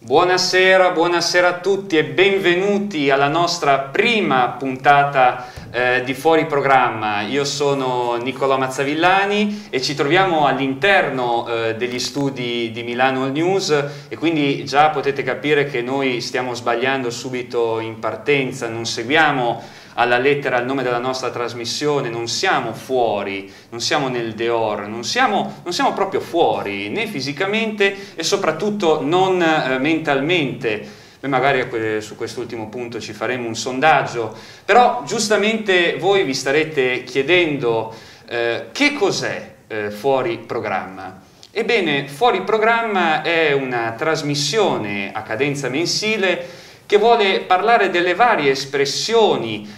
Buonasera, buonasera a tutti e benvenuti alla nostra prima puntata di Fuori Programma. Io sono Nicolò Mazzavillani e ci troviamo all'interno degli studi di Milano All News e quindi già potete capire che noi stiamo sbagliando subito in partenza, non seguiamo alla lettera il nome della nostra trasmissione, non siamo fuori, non siamo nel Deor, non siamo proprio fuori, né fisicamente e soprattutto non mentalmente. Noi magari su quest'ultimo punto ci faremo un sondaggio, però giustamente voi vi starete chiedendo che cos'è Fuori Programma. Ebbene, Fuori Programma è una trasmissione a cadenza mensile che vuole parlare delle varie espressioni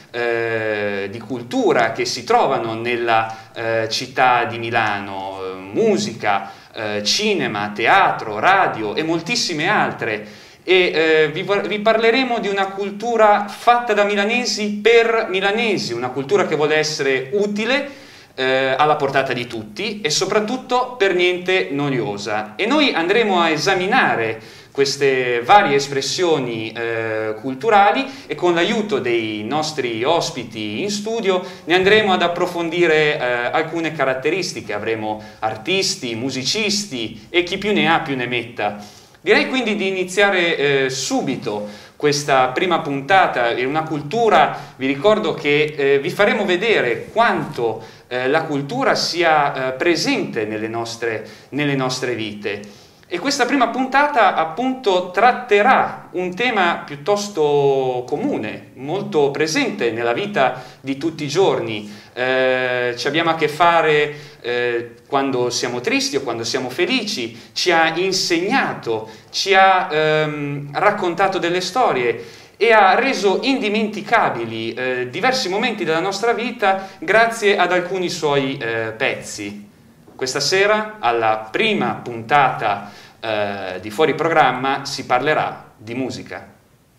di cultura che si trovano nella città di Milano, musica, cinema, teatro, radio e moltissime altre. E vi parleremo di una cultura fatta da milanesi per milanesi, una cultura che vuole essere utile, alla portata di tutti e soprattutto per niente noiosa. E noi andremo a esaminare queste varie espressioni culturali e con l'aiuto dei nostri ospiti in studio ne andremo ad approfondire alcune caratteristiche. Avremo artisti, musicisti e chi più ne ha più ne metta. Direi quindi di iniziare subito questa prima puntata in una cultura. Vi ricordo che vi faremo vedere quanto la cultura sia presente nelle nostre vite. E questa prima puntata appunto tratterà un tema piuttosto comune, molto presente nella vita di tutti i giorni. Ci abbiamo a che fare quando siamo tristi o quando siamo felici, ci ha insegnato, ci ha raccontato delle storie e ha reso indimenticabili diversi momenti della nostra vita grazie ad alcuni suoi pezzi. Questa sera, alla prima puntata di Fuori Programma, si parlerà di musica.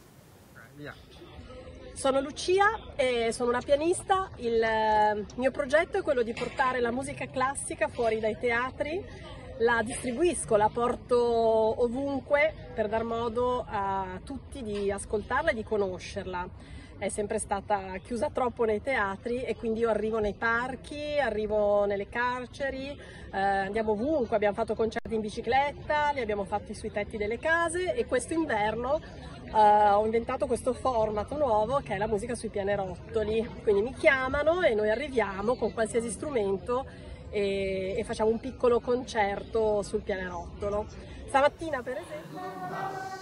Sono Lucia e sono una pianista. Il mio progetto è quello di portare la musica classica fuori dai teatri. La distribuisco, la porto ovunque per dar modo a tutti di ascoltarla e di conoscerla. È sempre stata chiusa troppo nei teatri e quindi io arrivo nei parchi, arrivo nelle carceri, andiamo ovunque, abbiamo fatto concerti in bicicletta, li abbiamo fatti sui tetti delle case e questo inverno ho inventato questo format nuovo che è la musica sui pianerottoli. Quindi mi chiamano e noi arriviamo con qualsiasi strumento e facciamo un piccolo concerto sul pianerottolo. Stamattina per esempio...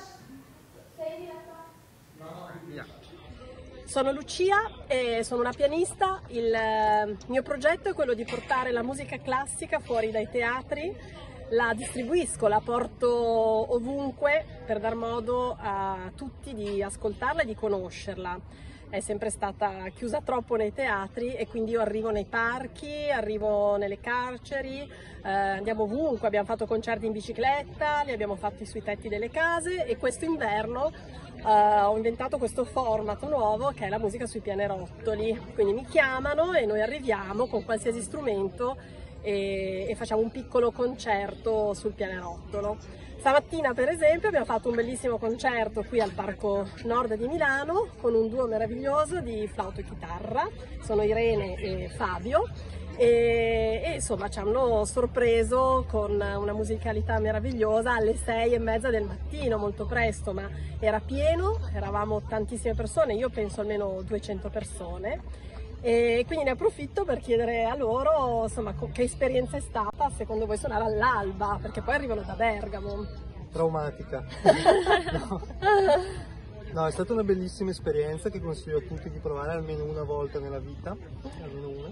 Sono Lucia e sono una pianista. Il mio progetto è quello di portare la musica classica fuori dai teatri. La distribuisco, la porto ovunque per dar modo a tutti di ascoltarla e di conoscerla. È sempre stata chiusa troppo nei teatri e quindi io arrivo nei parchi, arrivo nelle carceri, andiamo ovunque, abbiamo fatto concerti in bicicletta, li abbiamo fatti sui tetti delle case e questo inverno ho inventato questo format nuovo che è la musica sui pianerottoli. Quindi mi chiamano e noi arriviamo con qualsiasi strumento e facciamo un piccolo concerto sul pianerottolo. Stamattina per esempio abbiamo fatto un bellissimo concerto qui al Parco Nord di Milano con un duo meraviglioso di flauto e chitarra, sono Irene e Fabio e insomma ci hanno sorpreso con una musicalità meravigliosa alle 6:30 del mattino, molto presto, ma era pieno, eravamo tantissime persone, io penso almeno 200 persone. E quindi ne approfitto per chiedere a loro insomma che esperienza è stata secondo voi suonare all'alba, perché poi arrivano da Bergamo. Traumatica. No, è stata una bellissima esperienza che consiglio a tutti di provare almeno una volta nella vita, almeno una.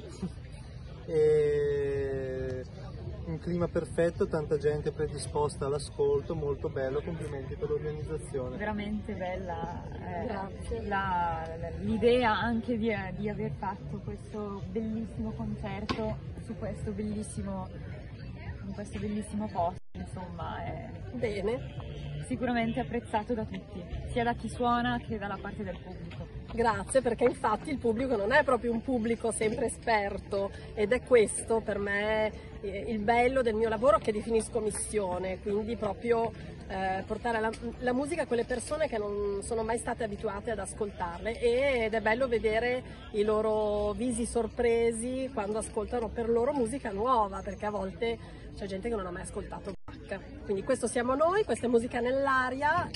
E un clima perfetto, tanta gente predisposta all'ascolto, molto bello, complimenti per l'organizzazione. Veramente bella Grazie. l'idea anche di aver fatto questo bellissimo concerto in questo bellissimo posto, insomma è Bene. sicuramente apprezzato da tutti, sia da chi suona che dalla parte del pubblico. Grazie, perché infatti il pubblico non è proprio un pubblico sempre esperto, ed è questo per me il bello del mio lavoro, che definisco missione, quindi proprio portare la musica a quelle persone che non sono mai state abituate ad ascoltarle, ed è bello vedere i loro visi sorpresi quando ascoltano per loro musica nuova, perché a volte c'è gente che non ha mai ascoltato Bach. Quindi questo siamo noi, questa è Musica nell'aria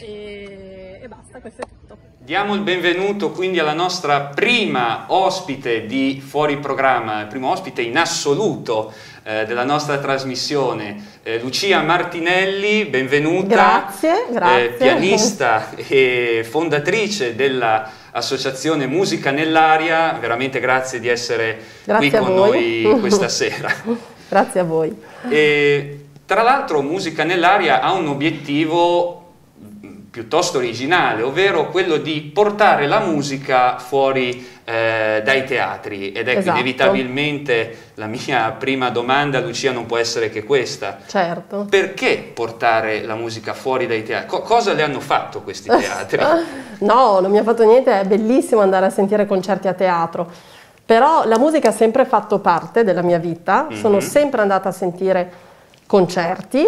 e basta, questo è tutto. Diamo il benvenuto quindi alla nostra prima ospite di Fuori Programma, il primo ospite in assoluto della nostra trasmissione, Lucia Martinelli, benvenuta. Grazie. Pianista e fondatrice dell'associazione Musica nell'aria, veramente grazie di essere qui con noi questa sera. Grazie a voi. E, tra l'altro, Musica nell'aria ha un obiettivo piuttosto originale, ovvero quello di portare la musica fuori dai teatri, ed ecco, esatto, inevitabilmente la mia prima domanda, Lucia, non può essere che questa. Certo. Perché portare la musica fuori dai teatri? Cosa le hanno fatto questi teatri? No, non mi ha fatto niente, è bellissimo andare a sentire concerti a teatro, però la musica ha sempre fatto parte della mia vita, sono sempre andata a sentire concerti,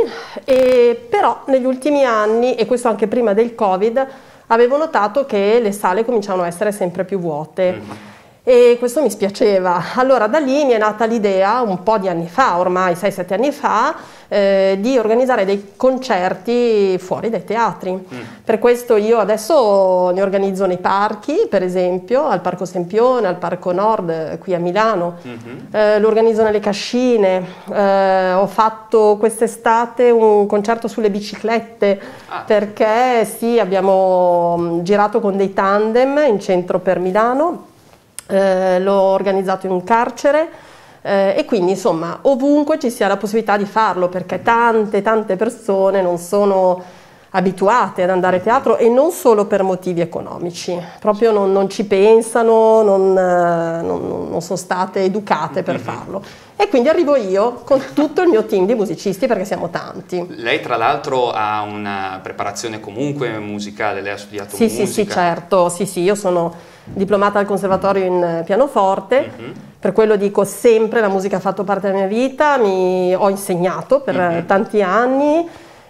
e però negli ultimi anni, e questo anche prima del Covid, avevo notato che le sale cominciavano a essere sempre più vuote e questo mi spiaceva. Allora da lì mi è nata l'idea, un po' di anni fa, ormai 6-7 anni fa, di organizzare dei concerti fuori dai teatri. Per questo io adesso ne organizzo nei parchi, per esempio al Parco Sempione, al Parco Nord qui a Milano, lo organizzo nelle cascine, ho fatto quest'estate un concerto sulle biciclette, perché sì, abbiamo girato con dei tandem in centro per Milano, l'ho organizzato in un carcere, e quindi insomma ovunque ci sia la possibilità di farlo, perché tante persone non sono abituate ad andare a teatro, e non solo per motivi economici, proprio non ci pensano, non sono state educate per farlo, e quindi arrivo io con tutto il mio team di musicisti, perché siamo tanti. Lei tra l'altro ha una preparazione comunque musicale, lei ha studiato musica? Sì, certo, sì, io sono diplomata al conservatorio in pianoforte, per quello dico sempre la musica ha fatto parte della mia vita, ho insegnato per tanti anni,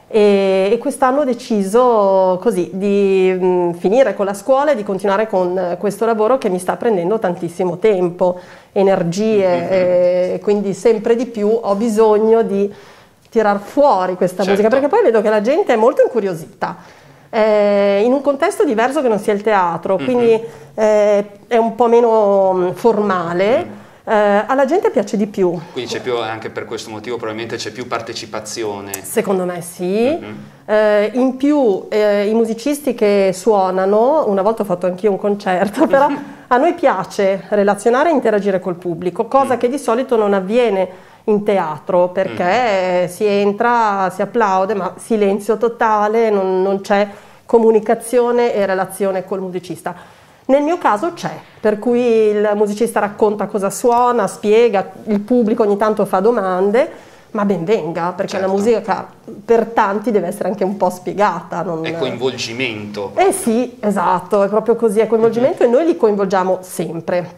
e quest'anno ho deciso così di finire con la scuola e di continuare con questo lavoro che mi sta prendendo tantissimo tempo, energie, e quindi sempre di più ho bisogno di tirar fuori questa musica, perché poi vedo che la gente è molto incuriosita. In un contesto diverso che non sia il teatro, quindi è un po' meno formale, alla gente piace di più. Quindi c'è più, anche per questo motivo probabilmente c'è più partecipazione. Secondo me sì. In più i musicisti che suonano, una volta ho fatto anch'io un concerto, però a noi piace relazionare e interagire col pubblico, cosa che di solito non avviene in teatro, perché si entra, si applaude, ma silenzio totale, non c'è comunicazione e relazione col musicista. Nel mio caso c'è, per cui il musicista racconta cosa suona, spiega, il pubblico ogni tanto fa domande, ma ben venga, perché la musica per tanti deve essere anche un po' spiegata. È coinvolgimento. Sì, esatto, è proprio così, è coinvolgimento, e noi li coinvolgiamo sempre.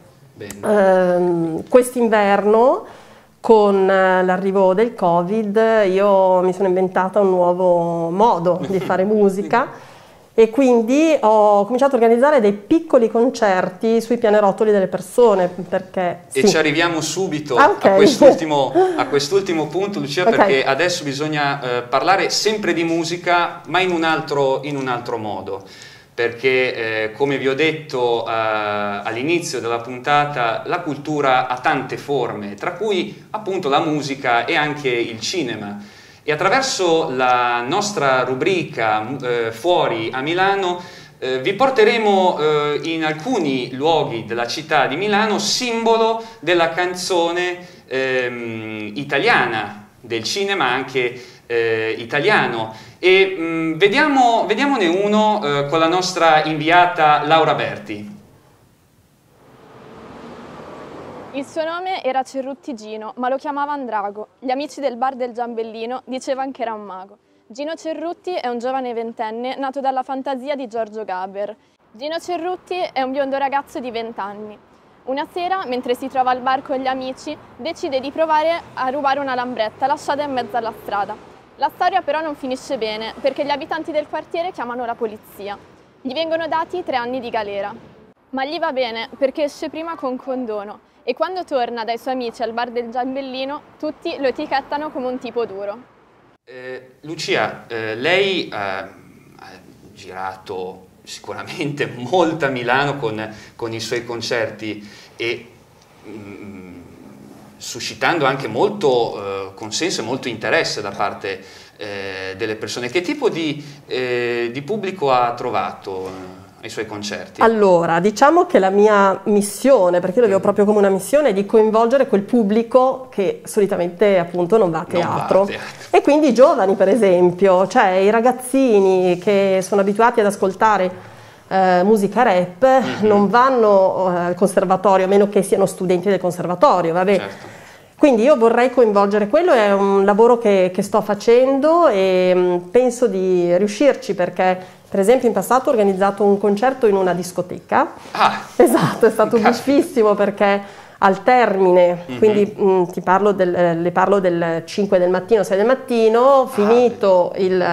Quest'inverno, con l'arrivo del Covid, io mi sono inventata un nuovo modo di fare musica, e quindi ho cominciato a organizzare dei piccoli concerti sui pianerottoli delle persone, perché e ci arriviamo subito a quest'ultimo punto, Lucia, perché adesso bisogna parlare sempre di musica, ma in un altro modo, perché come vi ho detto all'inizio della puntata, la cultura ha tante forme, tra cui appunto la musica e anche il cinema. E attraverso la nostra rubrica Fuori a Milano vi porteremo in alcuni luoghi della città di Milano, simbolo della canzone italiana, del cinema anche italiano. E vediamone uno con la nostra inviata Laura Berti. Il suo nome era Cerruti Gino, ma lo chiamavano Drago. Gli amici del bar del Giambellino dicevano che era un mago. Gino Cerruti è un giovane ventenne nato dalla fantasia di Giorgio Gaber. Gino Cerruti è un biondo ragazzo di 20 anni. Una sera, mentre si trova al bar con gli amici, decide di provare a rubare una lambretta lasciata in mezzo alla strada. La storia però non finisce bene, perché gli abitanti del quartiere chiamano la polizia. Gli vengono dati 3 anni di galera. Ma gli va bene, perché esce prima con condono, e quando torna dai suoi amici al bar del Giambellino, tutti lo etichettano come un tipo duro. Lucia, lei ha girato sicuramente molto a Milano con i suoi concerti e suscitando anche molto consenso e molto interesse da parte delle persone. Che tipo di pubblico ha trovato ai suoi concerti? Allora, diciamo che la mia missione, perché io lo vedo proprio come una missione, è di coinvolgere quel pubblico che solitamente appunto non va a teatro. E quindi i giovani, per esempio, cioè i ragazzini che sono abituati ad ascoltare musica rap, non vanno al conservatorio, a meno che siano studenti del conservatorio, vabbè. Certo. Quindi io vorrei coinvolgere quello, è un lavoro che sto facendo e penso di riuscirci, perché per esempio in passato ho organizzato un concerto in una discoteca. Esatto, è stato buffissimo perché al termine, quindi le parlo del 5 del mattino, 6 del mattino, finito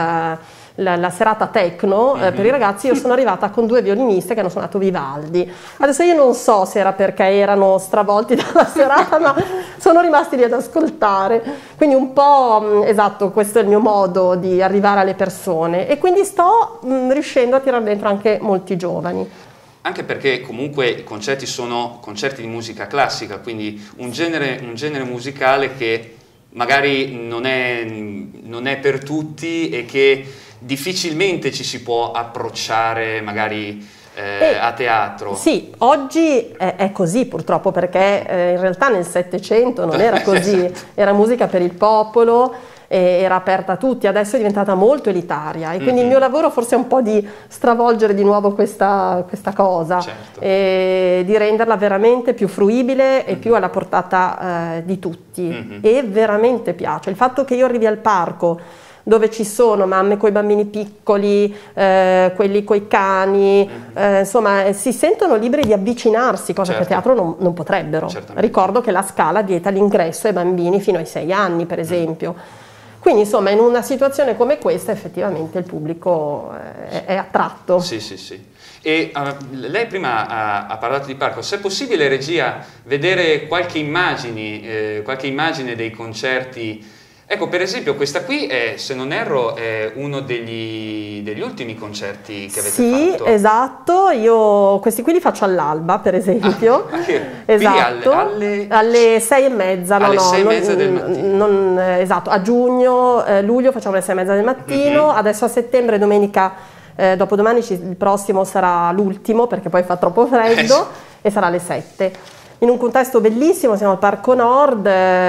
la serata techno per i ragazzi, io sono arrivata con 2 violiniste che hanno suonato Vivaldi. Adesso io non so se era perché erano stravolti dalla serata, ma sono rimasti lì ad ascoltare. Quindi un po', esatto, questo è il mio modo di arrivare alle persone e quindi sto riuscendo a tirare dentro anche molti giovani. Anche perché comunque i concerti sono concerti di musica classica, quindi un genere musicale che magari non è per tutti e che difficilmente ci si può approcciare magari a teatro. Sì, oggi è così purtroppo, perché in realtà nel Settecento non era così, era musica per il popolo, era aperta a tutti, adesso è diventata molto elitaria e quindi il mio lavoro forse è un po' di stravolgere di nuovo questa cosa, certo, e di renderla veramente più fruibile e più alla portata di tutti, e veramente piace. Il fatto che io arrivi al parco dove ci sono mamme con i bambini piccoli, quelli coi cani, insomma si sentono liberi di avvicinarsi, cosa che a teatro non potrebbero. Certamente. Ricordo che la Scala vieta l'ingresso ai bambini fino ai 6 anni, per esempio. Quindi insomma in una situazione come questa effettivamente il pubblico è attratto. Sì, sì, sì. E lei prima ha parlato di parco, se è possibile regia vedere qualche immagine dei concerti. Ecco, per esempio questa qui è, se non erro, è uno degli ultimi concerti che avete fatto. Sì, esatto, io questi qui li faccio all'alba, per esempio. Esatto, alle 6:30. Alle 6:30 del mattino. Esatto, a giugno, luglio facciamo alle 6:30 del mattino, adesso a settembre, domenica, dopodomani il prossimo sarà l'ultimo perché poi fa troppo freddo e sarà alle 7. In un contesto bellissimo, siamo al Parco Nord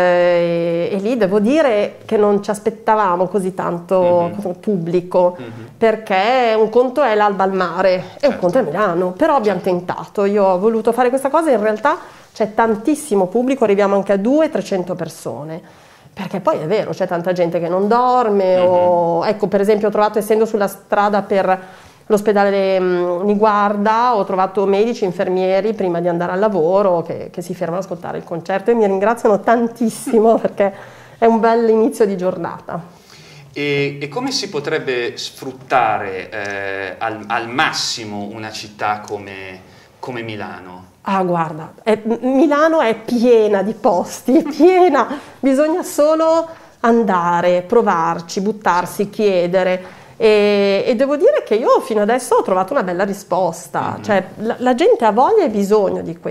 e lì devo dire che non ci aspettavamo così tanto pubblico, perché un conto è l'Alba al mare e un conto è Milano, però abbiamo tentato, io ho voluto fare questa cosa, in realtà c'è tantissimo pubblico, arriviamo anche a 200-300 persone. Perché poi è vero, c'è tanta gente che non dorme, o ecco, per esempio ho trovato, essendo sulla strada per l'ospedale Niguarda, ho trovato medici, infermieri prima di andare al lavoro che si fermano ad ascoltare il concerto e mi ringraziano tantissimo perché è un bel inizio di giornata. E come si potrebbe sfruttare al massimo una città come Milano? Ah, guarda, Milano è piena di posti, è piena, bisogna solo andare, provarci, buttarsi, chiedere. E devo dire che io fino adesso ho trovato una bella risposta, cioè la gente ha voglia e bisogno di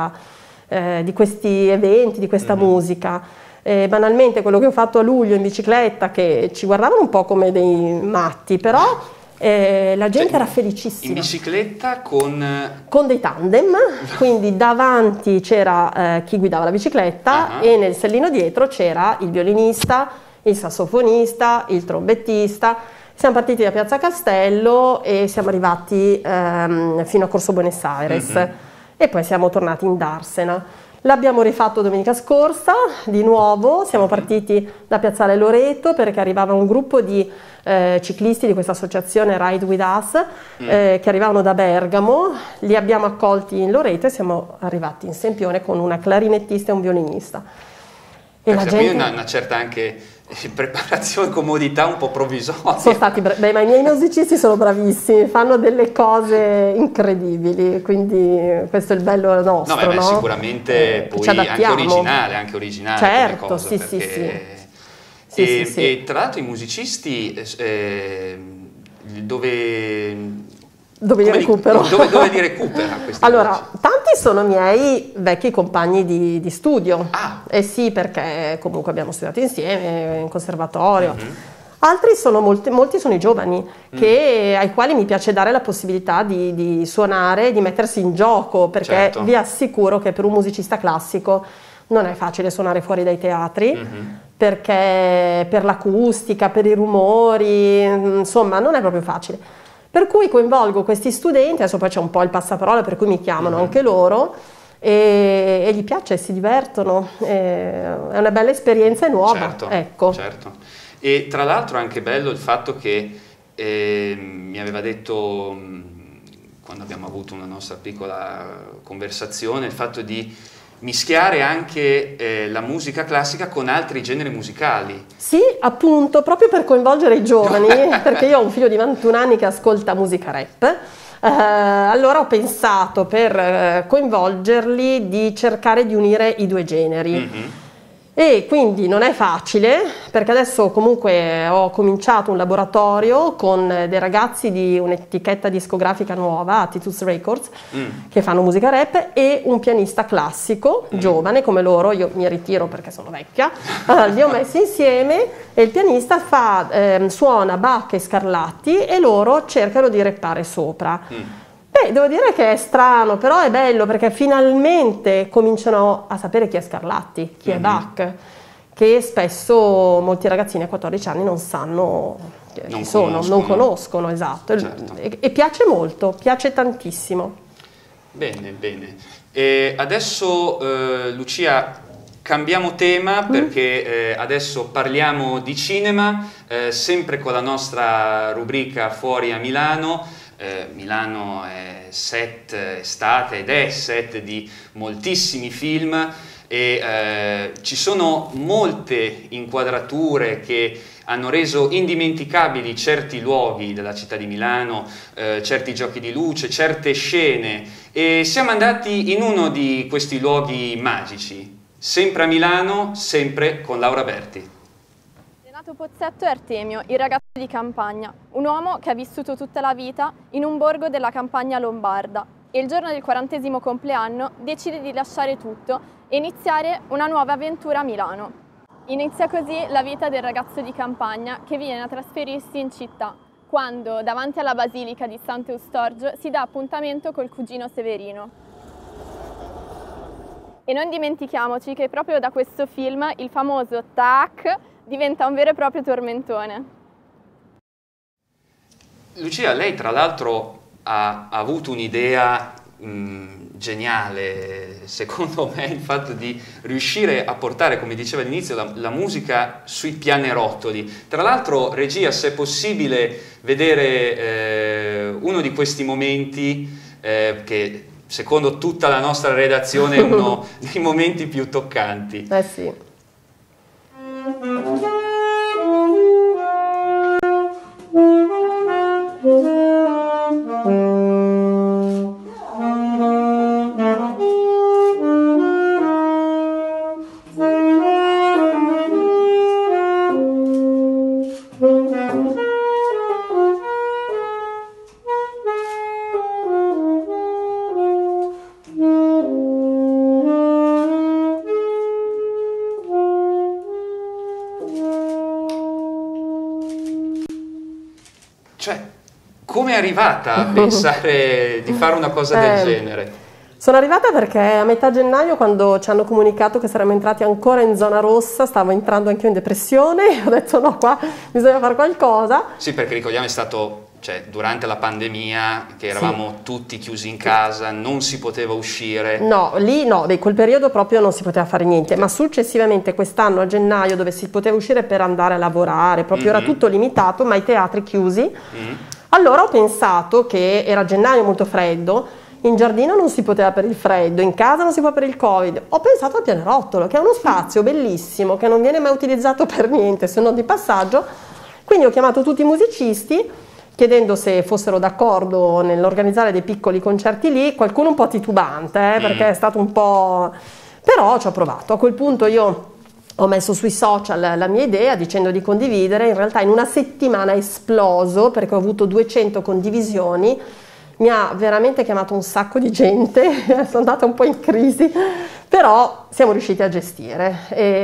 questi eventi, di questa musica. Banalmente quello che ho fatto a luglio in bicicletta, che ci guardavano un po' come dei matti, però la gente era felicissima. In bicicletta con dei tandem, quindi davanti c'era chi guidava la bicicletta e nel sellino dietro c'era il violinista, il sassofonista, il trombettista. Siamo partiti da Piazza Castello e siamo arrivati fino a Corso Buenos Aires e poi siamo tornati in Darsena. L'abbiamo rifatto domenica scorsa, di nuovo, siamo partiti da Piazzale Loreto perché arrivava un gruppo di ciclisti di questa associazione Ride With Us che arrivavano da Bergamo, li abbiamo accolti in Loreto e siamo arrivati in Sempione con una clarinettista e un violinista. E la gente... una certa anche preparazione, comodità un po' provvisoria. Sono stati beh, ma i miei musicisti sono bravissimi, fanno delle cose incredibili, quindi questo è il bello nostro, no? Beh, no? Poi ci adattiamo. Anche originale certo, come cosa, sì, perché... sì. E tra l'altro i musicisti dove li recupera questi allora, musicisti? tanti sono miei vecchi compagni di studio. Eh sì, perché comunque abbiamo studiato insieme in conservatorio. Altri sono molti sono i giovani ai quali mi piace dare la possibilità di suonare, di mettersi in gioco, perché certo. vi assicuro che per un musicista classico non è facile suonare fuori dai teatri, perché per l'acustica, per i rumori, insomma non è proprio facile. Per cui coinvolgo questi studenti, adesso poi c'è un po' il passaparola per cui mi chiamano anche loro e gli piace, si divertono, è una bella esperienza nuova. Certo, ecco. certo. E tra l'altro è anche bello il fatto che mi aveva detto, quando abbiamo avuto una nostra piccola conversazione, il fatto di mischiare anche la musica classica con altri generi musicali. Sì, appunto, proprio per coinvolgere i giovani, perché io ho un figlio di 21 anni che ascolta musica rap, allora ho pensato per coinvolgerli di cercare di unire i due generi. E quindi non è facile, perché adesso comunque ho cominciato un laboratorio con dei ragazzi di un'etichetta discografica nuova, Attitudes Records, che fanno musica rap, e un pianista classico, giovane come loro. Io mi ritiro perché sono vecchia, li ho messi insieme e il pianista suona Bach e Scarlatti e loro cercano di rappare sopra. Beh, devo dire che è strano, però è bello perché finalmente cominciano a sapere chi è Scarlatti, chi è Bach, che spesso molti ragazzini a 14 anni non sanno chi sono, non conoscono, esatto. Certo. E piace molto, piace tantissimo. Bene, bene. E adesso Lucia, cambiamo tema perché adesso parliamo di cinema, sempre con la nostra rubrica Fuori a Milano. Milano è set estate ed è set di moltissimi film e ci sono molte inquadrature che hanno reso indimenticabili certi luoghi della città di Milano, certi giochi di luce, certe scene, e siamo andati in uno di questi luoghi magici, sempre a Milano, sempre con Laura Berti. Renato Pozzetto è Artemio, il ragazzo di campagna, un uomo che ha vissuto tutta la vita in un borgo della campagna lombarda e il giorno del 40° compleanno decide di lasciare tutto e iniziare una nuova avventura a Milano. Inizia così la vita del ragazzo di campagna che viene a trasferirsi in città, quando davanti alla basilica di Sant'Eustorgio si dà appuntamento col cugino Severino. E non dimentichiamoci che proprio da questo film il famoso Tac diventa un vero e proprio tormentone. Lucia, lei tra l'altro ha avuto un'idea geniale, secondo me, il fatto di riuscire a portare, come diceva all'inizio, la musica sui pianerottoli. Tra l'altro, regia, se è possibile vedere uno di questi momenti che secondo tutta la nostra redazione è uno dei momenti più toccanti. Sì. Cioè, come è arrivata a pensare di fare una cosa del genere? Sono arrivata perché a metà gennaio, quando ci hanno comunicato che saremmo entrati ancora in zona rossa, stavo entrando anche io in depressione, ho detto no, qua bisogna fare qualcosa. Sì, perché ricordiamo è stato cioè durante la pandemia, che eravamo tutti chiusi in casa, non si poteva uscire. No, lì no, in quel periodo proprio non si poteva fare niente, ma successivamente quest'anno a gennaio, dove si poteva uscire per andare a lavorare, proprio era tutto limitato, ma i teatri chiusi, allora ho pensato che era gennaio molto freddo, in giardino non si poteva per il freddo, in casa non si può per il Covid, ho pensato al Pianerottolo, che è uno spazio bellissimo, che non viene mai utilizzato per niente, se non di passaggio, quindi ho chiamato tutti i musicisti, chiedendo se fossero d'accordo nell'organizzare dei piccoli concerti lì, qualcuno un po' titubante, perché è stato un po'... però ci ho provato. A quel punto io ho messo sui social la mia idea dicendo di condividere, in realtà in una settimana è esploso perché ho avuto 200 condivisioni, mi ha veramente chiamato un sacco di gente, sono andata un po' in crisi, però siamo riusciti a gestire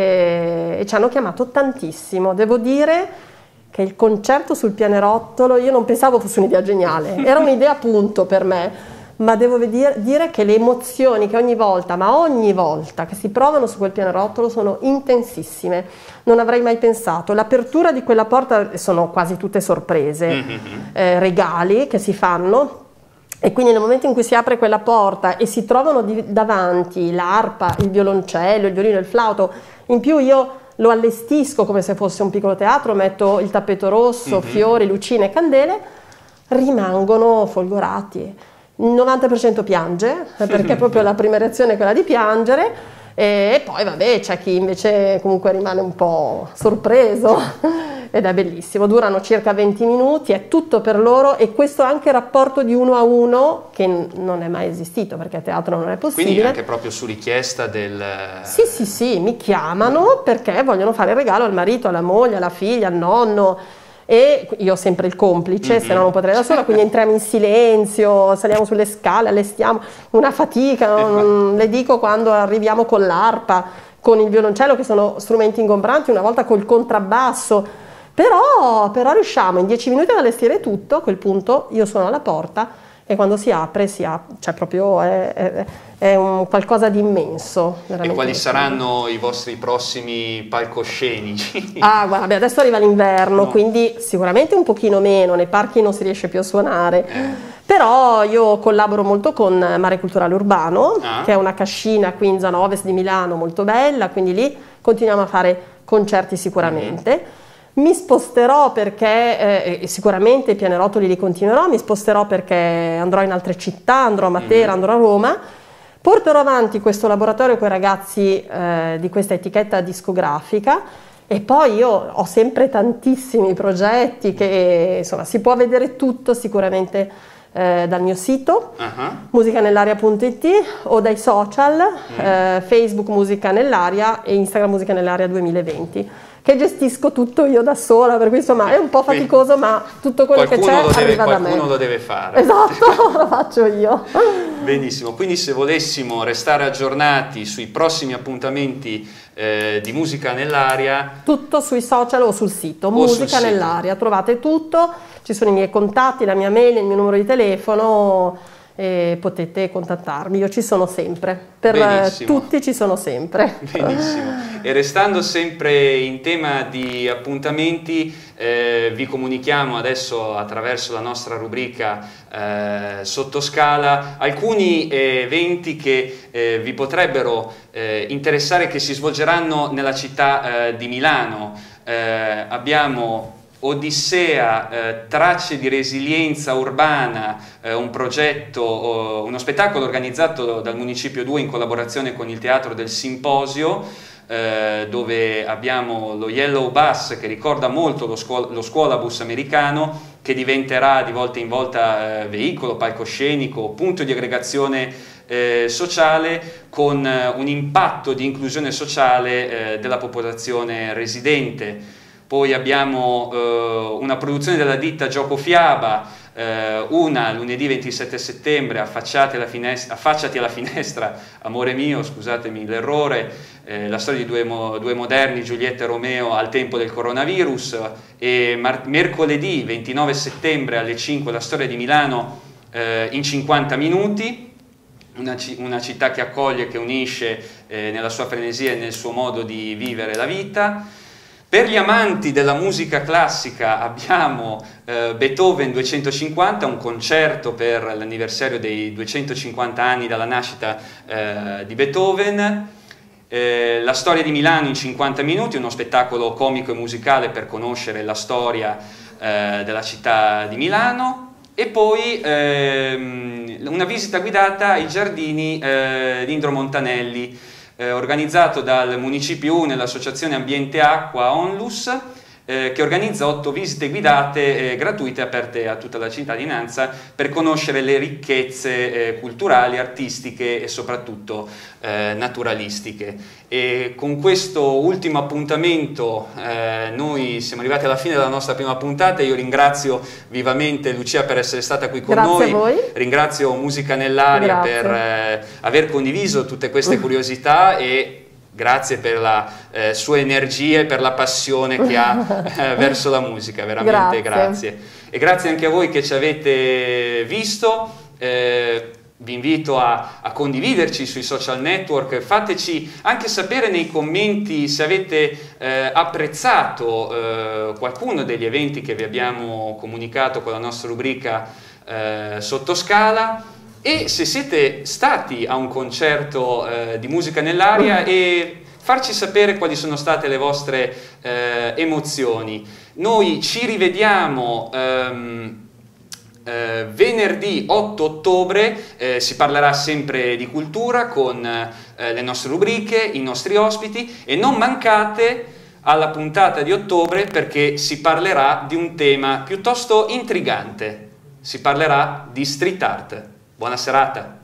e ci hanno chiamato tantissimo, devo dire che il concerto sul Pianerottolo, io non pensavo fosse un'idea geniale, era un'idea appunto per me, ma devo dire che le emozioni che ogni volta che si provano su quel Pianerottolo sono intensissime, non avrei mai pensato. L'apertura di quella porta sono quasi tutte sorprese, regali che si fanno, e quindi nel momento in cui si apre quella porta e si trovano davanti l'arpa, il violoncello, il violino, il flauto, in più io lo allestisco come se fosse un piccolo teatro, metto il tappeto rosso, fiori, lucine, candele, rimangono folgorati. Il 90% piange, perché proprio la prima reazione è quella di piangere, e poi vabbè c'è chi invece comunque rimane un po' sorpreso ed è bellissimo, durano circa 20 minuti, è tutto per loro, e questo anche il rapporto di 1 a 1 che non è mai esistito perché a teatro non è possibile. Quindi anche proprio su richiesta del... Sì, mi chiamano perché vogliono fare il regalo al marito, alla moglie, alla figlia, al nonno, e io ho sempre il complice, se no non potrei da sola, quindi entriamo in silenzio, saliamo sulle scale, allestiamo, una fatica, le dico quando arriviamo con l'arpa, con il violoncello, che sono strumenti ingombranti, una volta col contrabbasso, però riusciamo in 10 minuti ad allestire tutto. A quel punto io suono alla porta e quando si apre, cioè proprio è un qualcosa di immenso. E quali saranno i vostri prossimi palcoscenici? Ah, guarda, adesso arriva l'inverno, quindi sicuramente un pochino meno, nei parchi non si riesce più a suonare, però io collaboro molto con Mare Culturale Urbano, che è una cascina qui in zona ovest di Milano molto bella, quindi lì continuiamo a fare concerti sicuramente. Mi sposterò perché sicuramente i Pianerottoli li continuerò, mi sposterò perché andrò in altre città, andrò a Matera, andrò a Roma, porterò avanti questo laboratorio con i ragazzi di questa etichetta discografica, e poi io ho sempre tantissimi progetti che insomma si può vedere tutto sicuramente dal mio sito musicanellaria.it o dai social, Facebook Musica Nellaria e Instagram Musica Nellaria 2020, che gestisco tutto io da sola, per cui insomma è un po' faticoso, ma tutto quello che c'è arriva da me. Qualcuno lo deve fare. Esatto, lo faccio io. Benissimo, quindi se volessimo restare aggiornati sui prossimi appuntamenti di Musica Nellaria... Tutto sui social o sul sito, Musica Nellaria, trovate tutto, ci sono i miei contatti, la mia mail, il mio numero di telefono, e potete contattarmi, io ci sono sempre, per tutti ci sono sempre. Benissimo, e restando sempre in tema di appuntamenti, vi comunichiamo adesso attraverso la nostra rubrica Sottoscala alcuni eventi che vi potrebbero interessare, che si svolgeranno nella città di Milano. Abbiamo Odissea, tracce di resilienza urbana, un progetto, uno spettacolo organizzato dal Municipio 2 in collaborazione con il Teatro del Simposio, dove abbiamo lo Yellow Bus, che ricorda molto lo scuolabus americano, che diventerà di volta in volta veicolo, palcoscenico, punto di aggregazione sociale, con un impatto di inclusione sociale della popolazione residente. Poi abbiamo una produzione della ditta Gioco Fiaba, una lunedì 27 settembre, affacciati alla finestra, amore mio, scusatemi l'errore, la storia di due moderni, Giulietta e Romeo, al tempo del coronavirus, e mercoledì 29 settembre alle 5 la storia di Milano in 50 minuti, una città che accoglie, che unisce nella sua frenesia e nel suo modo di vivere la vita. Per gli amanti della musica classica abbiamo Beethoven 250, un concerto per l'anniversario dei 250 anni dalla nascita di Beethoven. La storia di Milano in 50 minuti, uno spettacolo comico e musicale per conoscere la storia della città di Milano. E poi una visita guidata ai giardini di Indro Montanelli, organizzato dal Municipio nell'associazione Ambiente Acqua Onlus, che organizza 8 visite guidate gratuite aperte a tutta la cittadinanza per conoscere le ricchezze culturali, artistiche e soprattutto naturalistiche. E con questo ultimo appuntamento noi siamo arrivati alla fine della nostra prima puntata. Io ringrazio vivamente Lucia per essere stata qui con noi. Grazie a voi. Ringrazio Musica Nell'Aria per aver condiviso tutte queste curiosità e grazie per la sua energia e per la passione che ha verso la musica, veramente grazie. E grazie anche a voi che ci avete visto. Vi invito a condividerci sui social network, fateci anche sapere nei commenti se avete apprezzato qualcuno degli eventi che vi abbiamo comunicato con la nostra rubrica Sottoscala, e se siete stati a un concerto di Musica Nell'Aria e farci sapere quali sono state le vostre emozioni. Noi ci rivediamo venerdì 8 ottobre, si parlerà sempre di cultura con le nostre rubriche, i nostri ospiti, e non mancate alla puntata di ottobre perché si parlerà di un tema piuttosto intrigante, si parlerà di street art. Buona serata!